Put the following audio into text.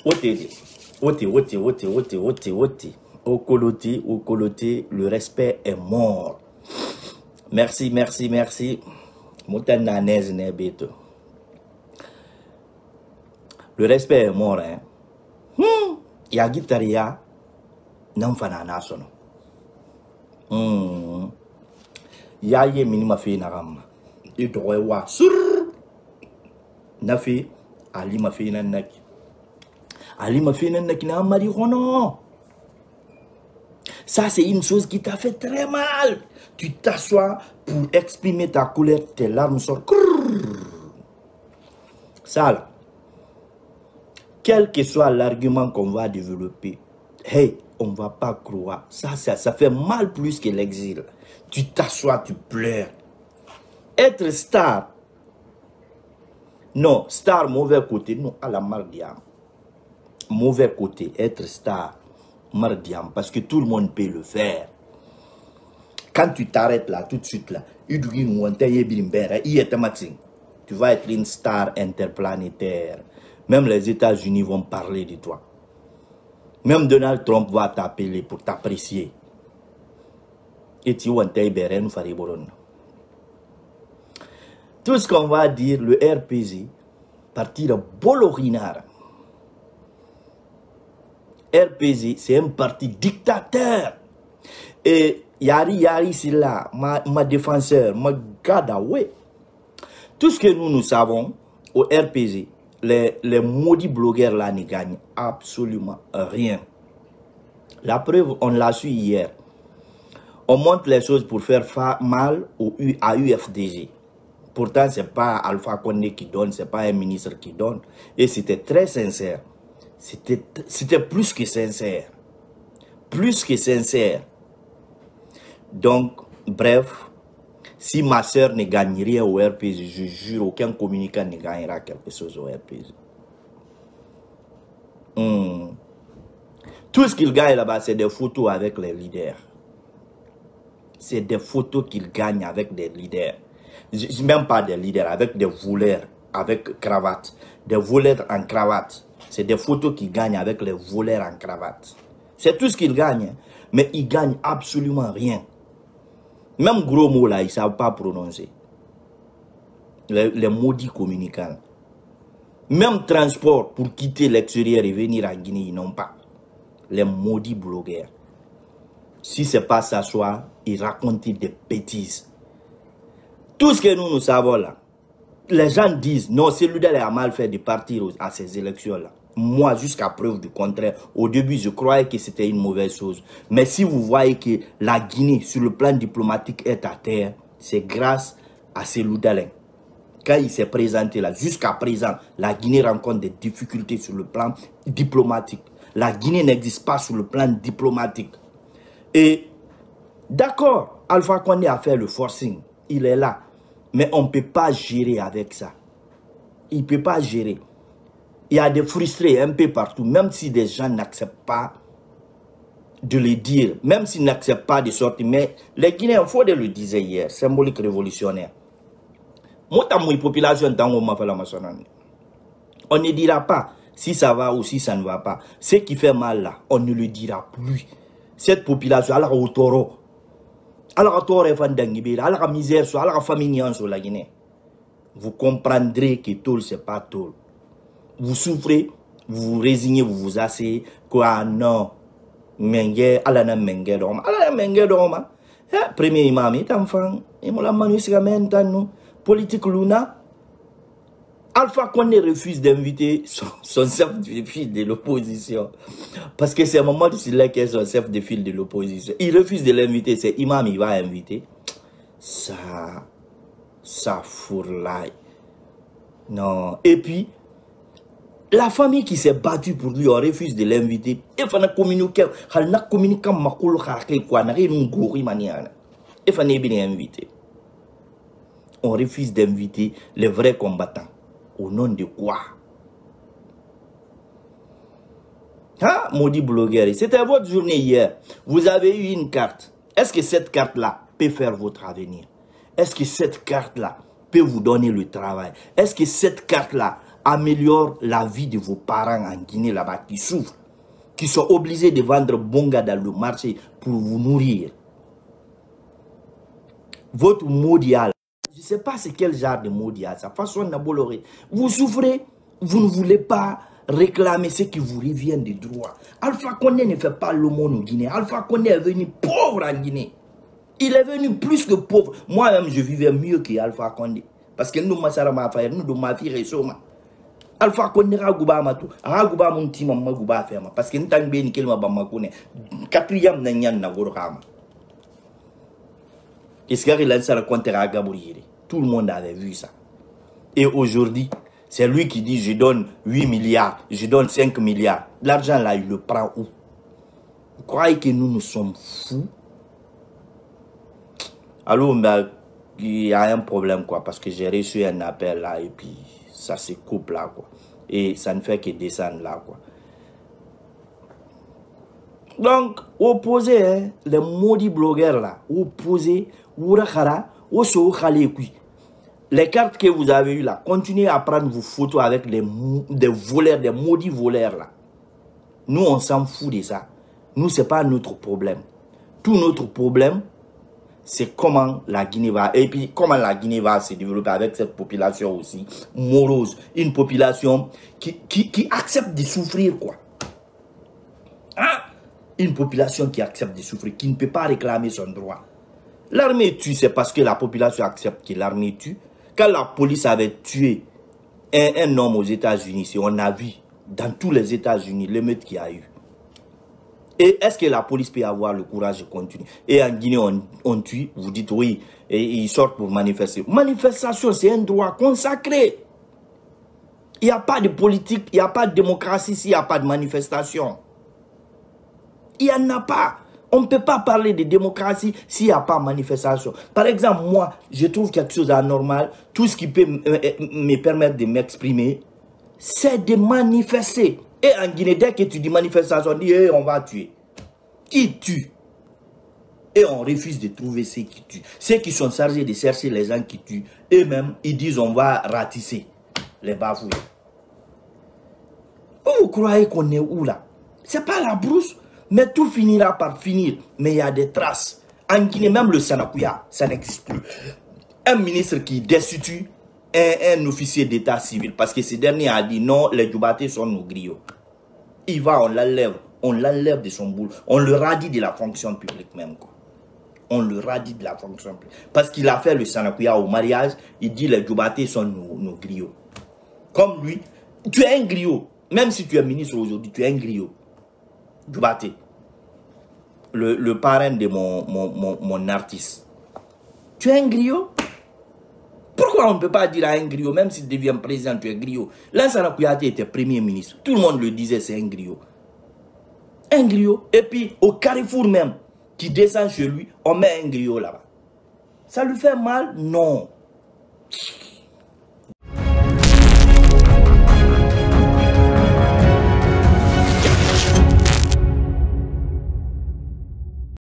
Okoloté, le respect est mort. Merci. Le respect est mort, hein. Yagitaria, n'enfana nasono. Yaye minima fi naram. Idroe wa sur. Nafi, Ali ma fi nanak. Ali ma fi nanak na marijuana. Ça, c'est une chose qui t'a fait très mal. Tu t'assois pour exprimer ta colère, tes larmes sortent. Ça, là, quel que soit l'argument qu'on va développer, hey, on ne va pas croire. Ça fait mal plus que l'exil. Tu t'assois, tu pleures. Être star. Non, star, mauvais côté. Non, à la mardiam. Mauvais côté, être star. Mardiam, parce que tout le monde peut le faire. Quand tu t'arrêtes là, tout de suite là, tu vas être une star interplanétaire. Même les États-Unis vont parler de toi. Même Donald Trump va t'appeler pour t'apprécier. Et tu vas tout ce qu'on va dire, le RPZ, partir de Bolorinara. RPZ, c'est un parti dictateur. Et Yari, c'est là, ma défenseur, ma gada, ouais. Tout ce que nous savons au RPZ, les maudits blogueurs là ne gagnent absolument rien. La preuve, on l'a su hier. On montre les choses pour faire mal à UFDG. Pourtant, ce n'est pas Alpha Condé qui donne, ce n'est pas un ministre qui donne. Et c'était très sincère. C'était plus que sincère. Plus que sincère. Donc, bref, si ma soeur ne gagne rien au RPZ, je jure, aucun communicant ne gagnera quelque chose au RPZ. Tout ce qu'il gagne là-bas, c'est des photos avec les leaders. C'est des photos qu'il gagne avec des leaders. Même pas des leaders, avec des voleurs, avec cravate. Des voleurs en cravate. C'est des photos qu'il gagne avec les voleurs en cravate. C'est tout ce qu'il gagne. Mais il gagne absolument rien. Même gros mots là, ils ne savent pas prononcer. Les maudits communicants. Même transport pour quitter l'extérieur et venir en Guinée, ils n'ont pas. Les maudits blogueurs. Si ce n'est pas s'asseoir, ils racontent des bêtises. Tout ce que nous savons là, les gens disent, non, celui-là a mal fait de partir à ces élections-là. Moi, jusqu'à preuve du contraire, au début, je croyais que c'était une mauvaise chose. Mais si vous voyez que la Guinée, sur le plan diplomatique, est à terre, c'est grâce à Cellou Dalein. Quand il s'est présenté là, jusqu'à présent, la Guinée rencontre des difficultés sur le plan diplomatique. La Guinée n'existe pas sur le plan diplomatique. Et d'accord, Alpha Condé a fait le forcing. Il est là. Mais on ne peut pas gérer avec ça. Il ne peut pas gérer. Il y a des frustrés un peu partout, même si des gens n'acceptent pas de le dire, même s'ils n'acceptent pas de sortir. Mais les Guinéens, il faut le dire hier, symbolique révolutionnaire. Moi, population, on ne dira pas si ça va ou si ça ne va pas. Ce qui fait mal là, on ne le dira plus. Cette population, elle a au taureau. Alors, la misère, la famille sur la Guinée. Vous comprendrez que tout, c'est pas tout. Vous souffrez, vous vous résignez, vous vous asseyez. Quoi, non. Mengue, alana mengue doma. Alana mengue doma. Premier imam, est enfant. Et mon amant, c'est maintenant. Politique Luna. Alpha Condé refuse d'inviter son chef de file de l'opposition. Parce que c'est Mamadou Sylla qui est son chef de file de l'opposition. Il refuse de l'inviter. C'est Imam, il va inviter. Ça fourraille. Non. Et puis, la famille qui s'est battue pour lui, on refuse de l'inviter. Il faut communiquer. Il faut communiquer il faut inviter. On refuse d'inviter les vrais combattants. Au nom de quoi? Hein, maudit blogueur. C'était votre journée hier. Vous avez eu une carte. Est-ce que cette carte-là peut faire votre avenir? Est-ce que cette carte-là peut vous donner le travail? Est-ce que cette carte-là améliore la vie de vos parents en Guinée là-bas qui souffrent, qui sont obligés de vendre bonga dans le marché pour vous nourrir. Votre mondial, je ne sais pas c'est quel genre de mondial, sa façon de vous souffrez, vous ne voulez pas réclamer ce qui vous revient de droit. Alpha Condé ne fait pas l'aumône en Guinée. Alpha Condé est venu pauvre en Guinée. Il est venu plus que pauvre. Moi-même, je vivais mieux que Alpha Condé. Parce que nous, nous, de ma fille, Alpha Condé, parce que nous avons bien qu'il m'a bamakoune. Quatrième n'ayant n'a gorama. Est-ce qu'il a lancé le compte à Gabourier? Tout le monde avait vu ça. Et aujourd'hui, c'est lui qui dit je donne 8 milliards, je donne 5 milliards. L'argent là, il le prend où? Vous croyez que nous sommes fous? Alors, il y a un problème, quoi, parce que j'ai reçu un appel là et puis ça se coupe là, quoi. Et ça ne fait que descendre là, quoi. Donc, opposé, hein, les maudits blogueurs là, opposé, les cartes que vous avez eues là, continuez à prendre vos photos avec des voleurs, des maudits voleurs là. Nous, on s'en fout de ça. Nous, ce n'est pas notre problème. Tout notre problème, c'est comment la Guinée va, et puis comment la Guinée va se développer avec cette population aussi morose. Une population qui accepte de souffrir, quoi. Hein? Une population qui accepte de souffrir, qui ne peut pas réclamer son droit. L'armée tue, c'est parce que la population accepte que l'armée tue. Quand la police avait tué un homme aux États-Unis, on a vu dans tous les États-Unis l'émeute qu'il y a eu. Et est-ce que la police peut avoir le courage de continuer? Et en Guinée, on tue, vous dites oui, et ils sortent pour manifester. Manifestation, c'est un droit consacré. Il n'y a pas de politique, il n'y a pas de démocratie s'il n'y a pas de manifestation. Il n'y en a pas. On ne peut pas parler de démocratie s'il n'y a pas de manifestation. Par exemple, moi, je trouve quelque chose d'anormal. Tout ce qui peut me permettre de m'exprimer, c'est de manifester. Et en Guinée, dès que tu dis manifestation, on dit hey, on va tuer. Qui tue? Et on refuse de trouver ceux qui tuent. Ceux qui sont chargés de chercher les gens qui tuent, eux-mêmes, ils disent on va ratisser les bafouilles. Vous croyez qu'on est où là? C'est pas la brousse. Mais tout finira par finir. Mais il y a des traces. En Guinée, même le Sanakuya, ça n'existe plus. Un ministre qui destitue un officier d'état civil. Parce que ce dernier a dit non, les Djoubatés sont nos griots. Il va, on l'enlève de son boulot. On le radie de la fonction publique même, quoi. On le radie de la fonction publique. Parce qu'il a fait le Sanakuya au mariage, il dit les Djoubatés sont nos griots. Comme lui, tu es un griot. Même si tu es ministre aujourd'hui, tu es un griot. Djoubaté. Le parrain de mon artiste. Tu es un griot? Pourquoi on ne peut pas dire à un griot, même s'il devient président, tu es griot? Lansana Kouyaté était premier ministre. Tout le monde le disait, c'est un griot. Un griot. Et puis, au Carrefour même, qui descend chez lui, on met un griot là-bas. Ça lui fait mal? Non.